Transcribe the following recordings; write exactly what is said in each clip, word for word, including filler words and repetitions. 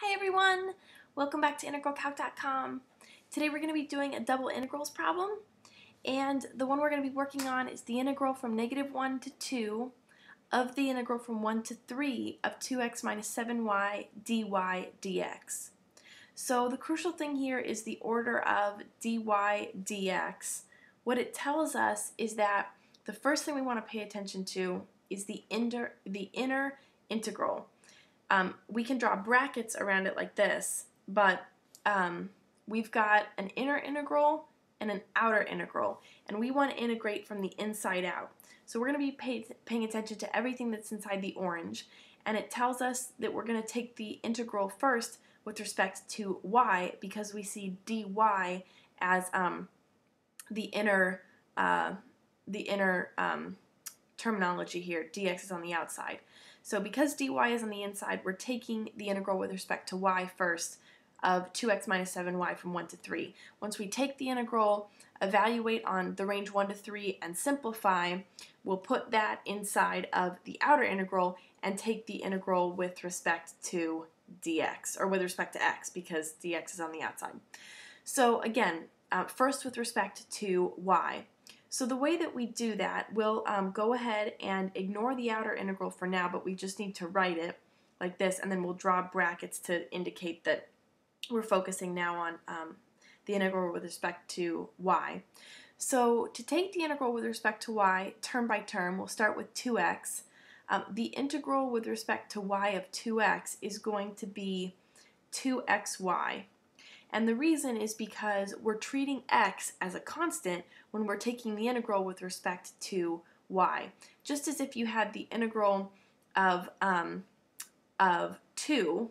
Hi everyone! Welcome back to integral calc dot com. Today we're going to be doing a double integrals problem, and the one we're going to be working on is the integral from negative one to two of the integral from one to three of two x minus seven y dy dx. So the crucial thing here is the order of dy dx. What it tells us is that the first thing we want to pay attention to is the, inter, the inner integral. Um, we can draw brackets around it like this, but um, we've got an inner integral and an outer integral, and we want to integrate from the inside out. So we're going to be pay, paying attention to everything that's inside the orange, and it tells us that we're going to take the integral first with respect to y because we see dy as um, the inner, uh, the inner um, terminology here. Dx is on the outside. So because dy is on the inside, we're taking the integral with respect to y first of two x minus seven y from one to three. Once we take the integral, evaluate on the range one to three, and simplify, we'll put that inside of the outer integral and take the integral with respect to dx, or with respect to x, because dx is on the outside. So again, uh, first with respect to y. So the way that we do that, we'll um, go ahead and ignore the outer integral for now, but we just need to write it like this, and then we'll draw brackets to indicate that we're focusing now on um, the integral with respect to y. So to take the integral with respect to y, term by term, we'll start with two x. Um, the integral with respect to y of two x is going to be two x y. And the reason is because we're treating x as a constant when we're taking the integral with respect to y. Just as if you had the integral of, um, of two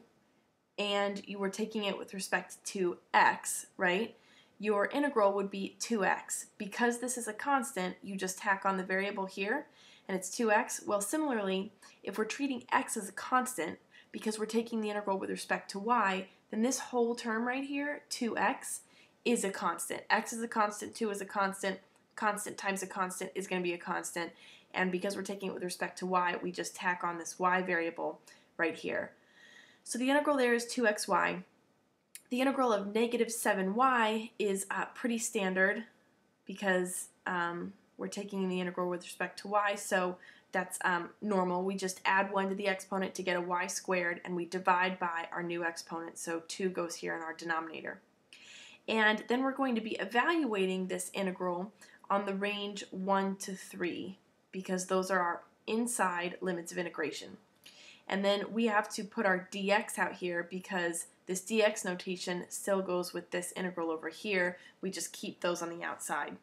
and you were taking it with respect to x, right? Your integral would be two x. Because this is a constant, you just tack on the variable here, and it's two x. Well, similarly, if we're treating x as a constant, because we're taking the integral with respect to y, then this whole term right here, two x, is a constant. X is a constant, two is a constant, constant times a constant is going to be a constant, and because we're taking it with respect to y, we just tack on this y variable right here. So the integral there is two x y. The integral of negative seven y is uh, pretty standard because um, we're taking the integral with respect to y, so that's um, normal. We just add one to the exponent to get a y squared, and we divide by our new exponent, so two goes here in our denominator. And then we're going to be evaluating this integral on the range one to three, because those are our inside limits of integration. And then we have to put our dx out here because this dx notation still goes with this integral over here. We just keep those on the outside.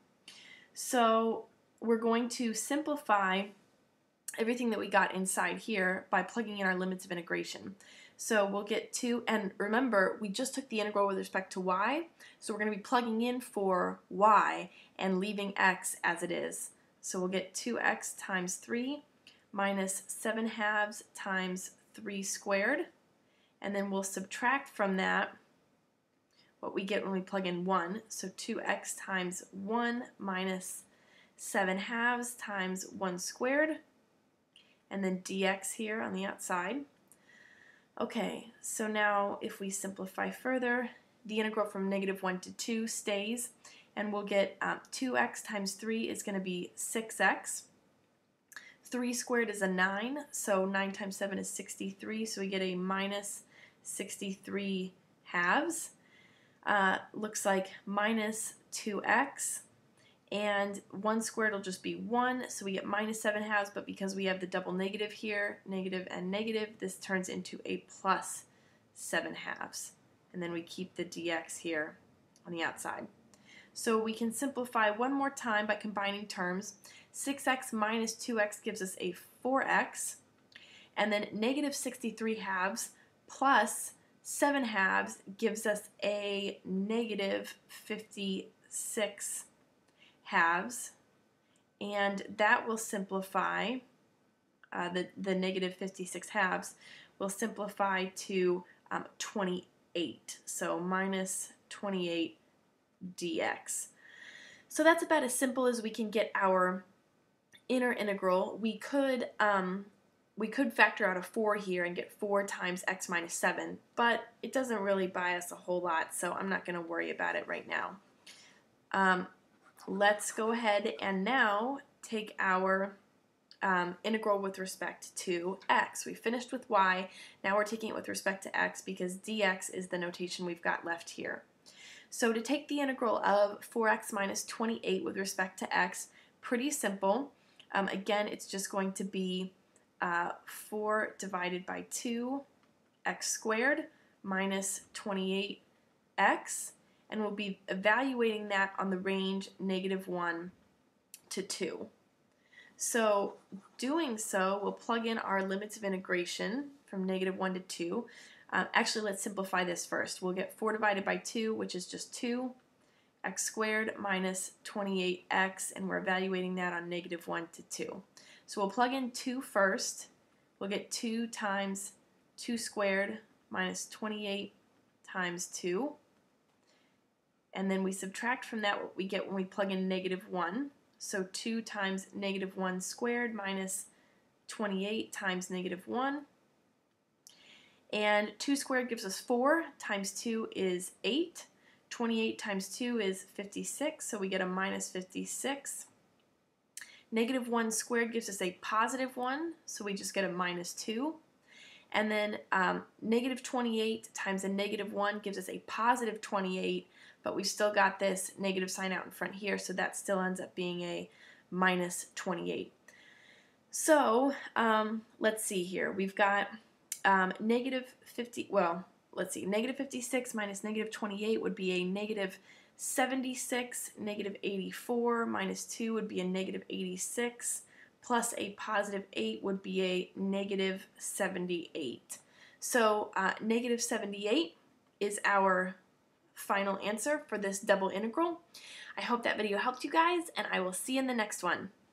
So we're going to simplify everything that we got inside here by plugging in our limits of integration. So we'll get two, and remember, we just took the integral with respect to y, so we're going to be plugging in for y and leaving x as it is. So we'll get two x times three minus seven halves times three squared, and then we'll subtract from that what we get when we plug in one, so two x times one minus seven halves times one squared, and then dx here on the outside. Okay, so now if we simplify further, the integral from negative one to two stays, and we'll get um, two x times three is going to be six x. three squared is a nine, so nine times seven is sixty-three, so we get a minus sixty-three halves. Uh, looks like minus two x. And one squared will just be one, so we get minus seven halves, but because we have the double negative here, negative and negative, this turns into a plus seven halves. And then we keep the dx here on the outside. So we can simplify one more time by combining terms. six x minus two x gives us a four x, and then negative sixty-three halves plus seven halves gives us a negative fifty-six halves, and that will simplify, uh, the, the negative fifty-six halves will simplify to um, twenty-eight, so minus twenty-eight dx. So that's about as simple as we can get our inner integral. We could um, we could factor out a four here and get four times x minus seven, but it doesn't really buy us a whole lot, so I'm not going to worry about it right now. Um, let's go ahead and now take our um, integral with respect to x. We finished with y, now we're taking it with respect to x because dx is the notation we've got left here. So to take the integral of four x minus twenty-eight with respect to x, pretty simple. Um, again, it's just going to be uh, four divided by two x squared minus twenty-eight x, and we'll be evaluating that on the range negative one to two. So doing so, we'll plug in our limits of integration from negative one to two. Uh, actually, let's simplify this first. We'll get four divided by two, which is just two, x squared minus twenty-eight x, and we're evaluating that on negative one to two. So we'll plug in two first. We'll get two times two squared minus twenty-eight times two. And then we subtract from that what we get when we plug in negative one. So two times negative one squared minus twenty-eight times negative one. And two squared gives us four, times two is eight. twenty-eight times two is fifty-six, so we get a minus fifty-six. Negative one squared gives us a positive one, so we just get a minus two. And then um, negative twenty-eight times a negative one gives us a positive twenty-eight, but we've still got this negative sign out in front here, so that still ends up being a minus twenty-eight. So um, let's see here. We've got um, negative fifty, well, let's see, negative fifty-six minus negative twenty-eight would be a negative seventy-six, negative eighty-four minus two would be a negative eighty-six, plus a positive eight would be a negative seventy-eight. So uh, negative seventy-eight is our final answer for this double integral. I hope that video helped you guys, and I will see you in the next one.